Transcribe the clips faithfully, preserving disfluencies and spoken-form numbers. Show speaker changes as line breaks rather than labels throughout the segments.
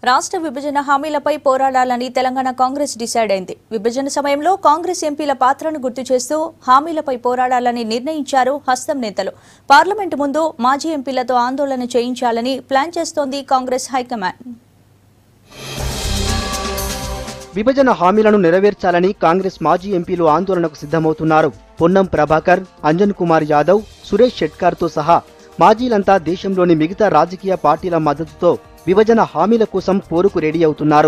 రాష్ట్ర విభజన హామీలపై పోరాడాలని తెలంగాణ కాంగ్రెస్ డిసైడ్ అయింది. విభజన సమయంలో కాంగ్రెస్ ఎంపీల పాత్రను గుర్తు చేస్తూ హామీలపై పోరాడాలని నిర్ణయించారు హస్తం నేతలు. పార్లమెంటు ముందు మాజీ ఎంపీలతో ఆందోళన చేయించాలని ప్లాన్ చేస్తోంది కాంగ్రెస్ హైకమాండ్.
విభజన హామీలను నెరవేర్చాలని కాంగ్రెస్ మాజీ ఎంపీలు ఆందోళనకు సిద్ధమవుతున్నారు. పొన్నం ప్రభాకర్, అంజన్ కుమార్ యాదవ్, సురేష్ షెట్కార్తో సహా మాజీలంతా దేశంలోని మిగతా రాజకీయ పార్టీల మద్దతుతో విభజన హామీల కోసం పోరుకు రెడీ అవుతున్నారు.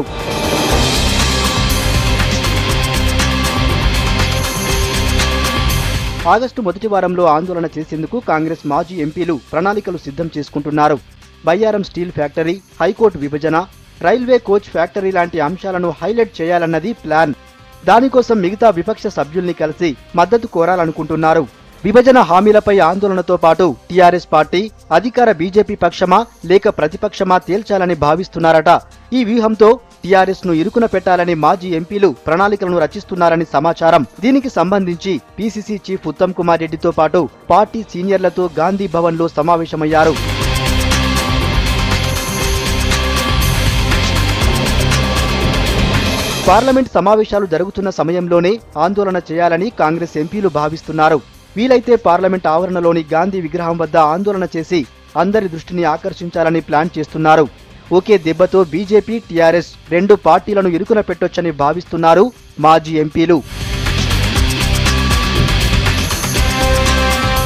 ఆగస్టు మొదటి వారంలో ఆందోళన చేసేందుకు కాంగ్రెస్ మాజీ ఎంపీలు ప్రణాళికలు సిద్ధం చేసుకుంటున్నారు. బయ్యారం స్టీల్ ఫ్యాక్టరీ, హైకోర్టు విభజన, రైల్వే కోచ్ ఫ్యాక్టరీ లాంటి అంశాలను హైలైట్ చేయాలన్నది ప్లాన్. దానికోసం మిగతా విపక్ష సభ్యుల్ని కలిసి మద్దతు కోరాలనుకుంటున్నారు. విభజన హామీలపై ఆందోళనతో పాటు టీఆర్ఎస్ పార్టీ అధికార బీజేపీ పక్షమా లేక ప్రతిపక్షమా తేల్చాలని భావిస్తున్నారట. ఈ వ్యూహంతో టీఆర్ఎస్ ను ఇరుకున పెట్టాలని మాజీ ఎంపీలు ప్రణాళికలను రచిస్తున్నారని సమాచారం. దీనికి సంబంధించి పీసీసీ చీఫ్ ఉత్తమ్ కుమార్ రెడ్డితో పాటు పార్టీ సీనియర్లతో గాంధీ భవన్ లో సమావేశమయ్యారు. పార్లమెంట్ సమావేశాలు జరుగుతున్న సమయంలోనే ఆందోళన చేయాలని కాంగ్రెస్ ఎంపీలు భావిస్తున్నారు. వీలైతే పార్లమెంట్ ఆవరణలోని గాంధీ విగ్రహం వద్ద ఆందోళన చేసి అందరి దృష్టిని ఆకర్షించాలని ప్లాన్ చేస్తున్నారు. ఒకే దెబ్బతో బీజేపీ, టీఆర్ఎస్ రెండు పార్టీలను ఇరుకున పెట్టొచ్చని భావిస్తున్నారు మాజీ ఎంపీలు.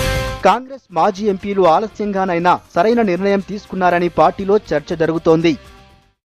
కాంగ్రెస్ మాజీ ఎంపీలు ఆలస్యంగానైనా సరైన నిర్ణయం తీసుకున్నారని పార్టీలో చర్చ జరుగుతోంది.